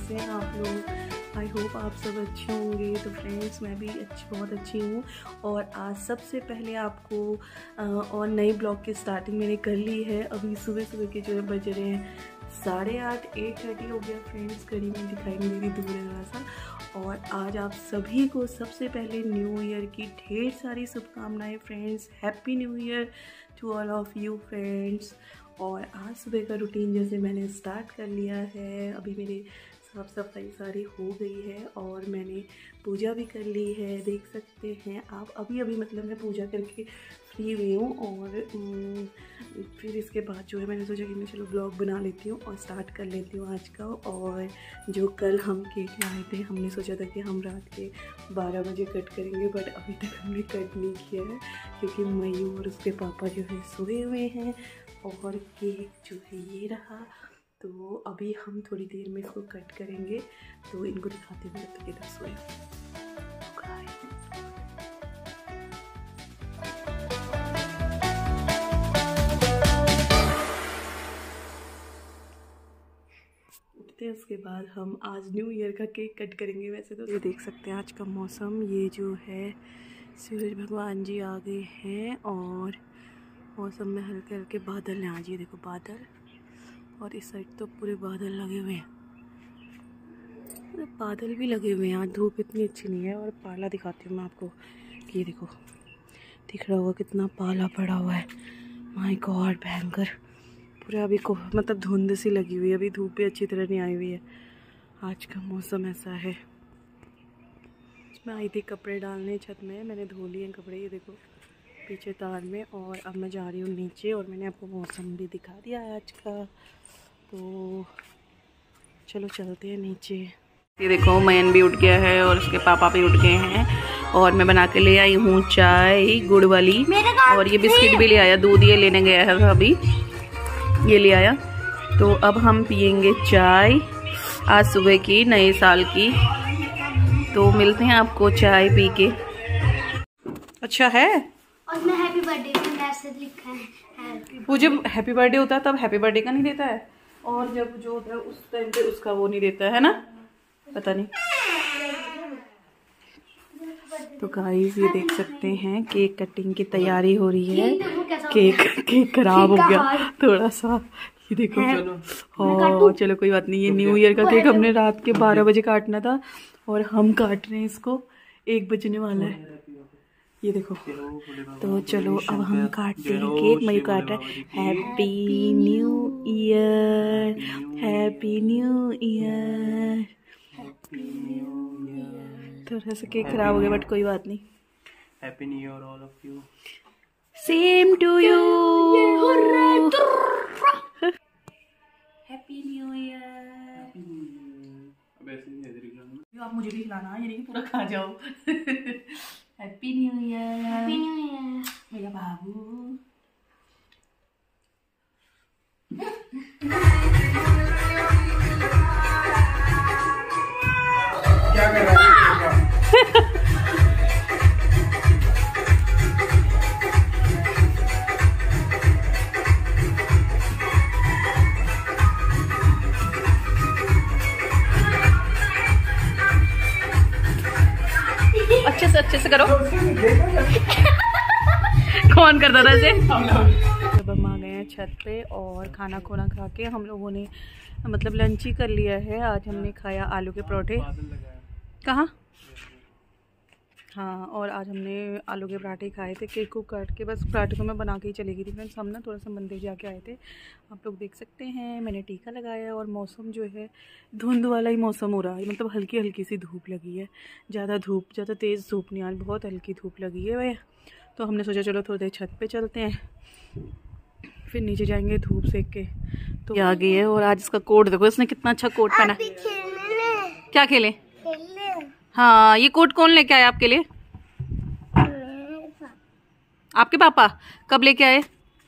कैसे हैं आप लोग? आई होप आप सब अच्छे होंगे। तो फ्रेंड्स मैं भी बहुत अच्छी हूँ। और आज सबसे पहले आपको और नई ब्लॉग की स्टार्टिंग मैंने कर ली है। अभी सुबह सुबह के जो है बज रहे हैं 8:30 8:30 हो गया फ्रेंड्स। घड़ी में दिखाई नहीं दे रही, दूर है थोड़ा सा। और आज आप सभी को सबसे पहले न्यू ईयर की ढेर सारी शुभकामनाएं friends. Happy new year to all of you friends. और आज सुबह का रूटीन जैसे मैंने स्टार्ट कर लिया है। अभी मेरी साफ़ सफाई सारी हो गई है और मैंने पूजा भी कर ली है, देख सकते हैं आप। अभी मतलब मैं पूजा करके फ्री हुई हूँ। और फिर इसके बाद जो है मैंने सोचा कि मैं चलो ब्लॉग बना लेती हूँ और स्टार्ट कर लेती हूँ आज का। और जो कल हम केक लाए थे, हमने सोचा था कि हम रात के 12 बजे कट करेंगे, बट अभी तक हमने कट नहीं किया है क्योंकि मयूर और उसके पापा जो है सोए हुए हैं। और केक जो है ये रहा। तो अभी हम थोड़ी देर में इसको कट करेंगे, तो इनको दिखाते हुए तब तक इधर सोए। उठते हैं, उसके बाद हम आज न्यू ईयर का केक कट करेंगे। वैसे तो ये देख सकते हैं आज का मौसम, ये जो है सूरज भगवान जी आ गए हैं और मौसम में हल्के हल्के बादल हैं। आज ये देखो बादल, और इस साइड तो पूरे बादल लगे हुए हैं, बादल भी लगे हुए हैं। आज धूप इतनी अच्छी नहीं है। और पाला दिखाती हूँ मैं आपको कि ये देखो, दिख रहा होगा कितना पाला पड़ा हुआ है। माय गॉड भयंकर। पूरा अभी को मतलब धुंध सी लगी हुई है, अभी धूप भी अच्छी तरह नहीं आई हुई है। आज का मौसम ऐसा है। मैं आई थी कपड़े डालने छत में, मैंने धो लिए हैं कपड़े, ये देखो पीछे तार में। और अब मैं जा रही हूँ नीचे और मैंने आपको मौसम भी दिखा दिया है आज का। तो चलो चलते हैं नीचे। ये देखो मयन भी उठ गया है और उसके पापा भी उठ गए हैं। और मैं बना के ले आई हूँ चाय गुड़ वाली, और ये बिस्किट भी ले आया, दूध ये लेने गया है अभी, ये ले आया। तो अब हम पियेंगे चाय आज सुबह की, नए साल की। तो मिलते हैं आपको चाय पी के। अच्छा है। और मैं हैप्पी बर्थडे का मैसेज लिखा है। वो जब हैप्पी बर्थडे होता है तब हैप्पी बर्थडे का नहीं देता है, और जब जो होता है उस टाइम पे उसका वो नहीं देता है ना, पता नहीं। तो गाइस ये देख सकते हैं केक कटिंग की तैयारी हो रही है। केक खराब हो गया थोड़ा सा, ये देखो। हाँ चलो कोई बात नहीं। ये न्यू ईयर का केक हमने रात के 12 बजे काटना था और हम काट रहे हैं इसको, 1 बजने वाला है। ये देखो, तो चलो अब हम काटते हैं केक। मैं काट रहा है happy new year, happy new year. थोड़ा सा केक खराब हो गया बट कोई बात नहीं। Happy new year all of you. Same to you. Happy new year. आप मुझे भी खिलाना, ये नहीं पूरा खा जाओ। Happy new year, happy new year मेरा बाबू। क्या कर रहा है? अच्छे से करो। कौन करता था इसे? जब हम आ गए हैं छत पे और खाना खोना खा के हम लोगों ने मतलब लंच ही कर लिया है। आज हमने खाया आलू के पराठे। कहाँ? हाँ, और आज हमने आलू के पराठे खाए थे। केक को काट के बस पराठे को मैं बना के ही चली गई थी फ्रेंड्स। हम ना थोड़ा सा मंदिर जाके आए थे, आप लोग देख सकते हैं। मैंने टीका लगाया और मौसम जो है धुंध वाला ही मौसम हो रहा है, मतलब हल्की हल्की सी धूप लगी है। ज़्यादा तेज़ धूप नहीं, आज बहुत हल्की धूप लगी है भैया। तो हमने सोचा चलो थोड़ी देर छत पे चलते हैं, फिर नीचे जाएंगे धूप सेक के। तो आ गई है। और आज इसका कोट देखो, इसने कितना अच्छा कोट पहना। क्या खेले? हाँ, ये कोट कौन लेके आया आपके लिए? आपके पापा। कब लेके आए?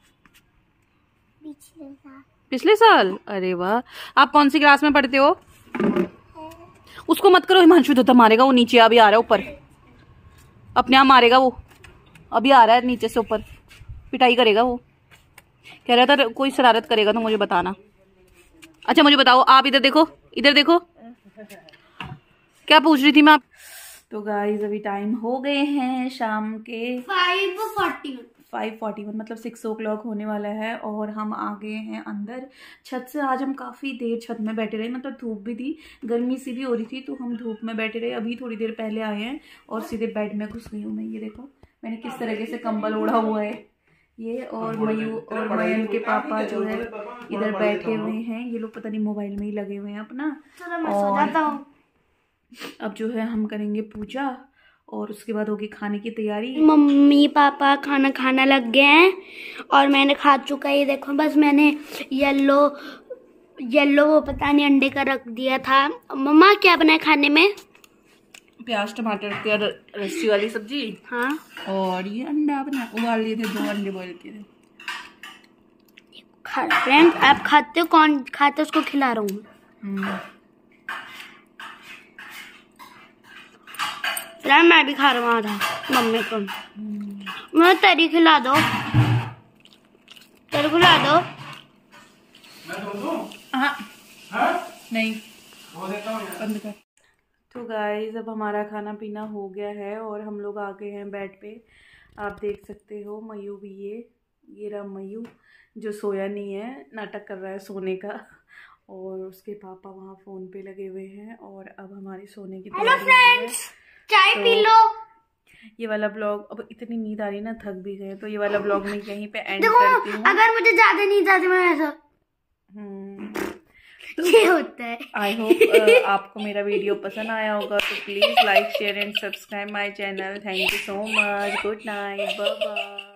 पिछले साल। अरे वाह। आप कौन सी क्लास में पढ़ते हो? उसको मत करो, हिमांशु तो मारेगा। वो नीचे अभी आ रहा है ऊपर, अपने आप मारेगा वो। अभी आ रहा है नीचे से ऊपर, पिटाई करेगा वो। कह रहा था कोई शरारत करेगा तो मुझे बताना। अच्छा मुझे बताओ, आप इधर देखो, इधर देखो, क्या पूछ रही थी मैं? तो गाइस अभी टाइम हो गए हैं शाम के 5:41 मतलब 6 o'clock होने वाला है और हम आ गए हैं अंदर छत से। आज हम काफ़ी देर छत में बैठे रहे, मतलब धूप भी थी, गर्मी सी भी हो रही थी, तो हम धूप में बैठे रहे। अभी थोड़ी देर पहले आए हैं और सीधे बेड में घुस गई हूँ मैं। ये देखो मैंने किस तरीके से कंबल ओढ़ा हुआ है ये। और मयू और मयन के पापा जो है इधर बैठे हुए हैं। ये लोग पता नहीं मोबाइल में ही लगे हुए हैं अपना। और अब जो है हम करेंगे पूजा और उसके बाद होगी खाने की तैयारी। मम्मी पापा खाना खाना लग गए हैं और मैंने खा चुका है। ये देखो बस मैंने येलो वो पता नहीं अंडे का रख दिया था। मम्मा क्या बनाए खाने में? प्याज टमाटर की रस्सी वाली सब्जी। हाँ। और ये अंडा बना उबाल लिए थे, 2 अंडे बॉईल किए थे। फ्रेंड्स आप खाते हो? कौन खाता है उसको खिला रहा हूँ। मैं भी खा रहा हूँ आधा। मम्मी को मैं तेरी खिला दो, तेरे खिला दो। नहीं बंद कर। तो गाइस अब हमारा खाना पीना हो गया है और हम लोग आ गए हैं बेड पे। आप देख सकते हो मयू भी ये रहा मयू जो सोया नहीं है, नाटक कर रहा है सोने का। और उसके पापा वहाँ फ़ोन पे लगे हुए हैं और अब हमारी सोने की तैयारी है। चाय पी लो। ये वाला ब्लॉग, अब इतनी नींद आ रही ना, थक भी गए, तो ये वाला ब्लॉग मैं यहीं पे एंड करती हूँ। अगर मुझे ज्यादा नींद आती मैं ऐसा ये होता है। आई होप आपको मेरा वीडियो पसंद आया होगा, तो please like share and subscribe my channel. Thank you so much. Good night, bye bye.